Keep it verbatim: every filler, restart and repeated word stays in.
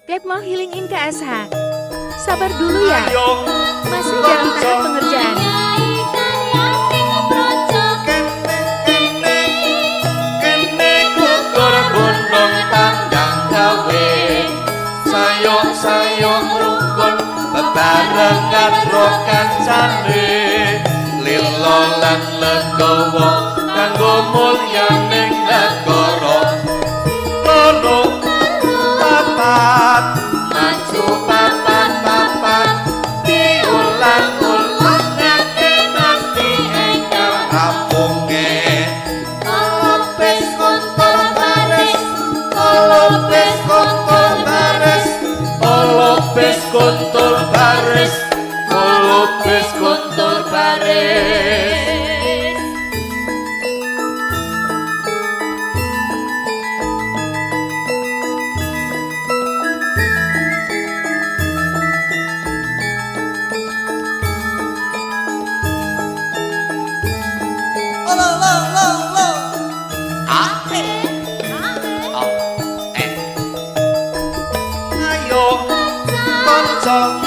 Klep mau healing in K S H. Sabar dulu ya, masih dalam tahap pengerjaan. Sayong rukun bebarengan rokan sane lilo lan legowo kanggo mulyaning negara loro papat maju papat papat diulang-ulang ngake nanti engkar rampunge lopes kontol bares lopes kontol bares Lopes kontol bares, Lopes kontol bares. Lo lo lo lo. Ae, ae, ayo, konco.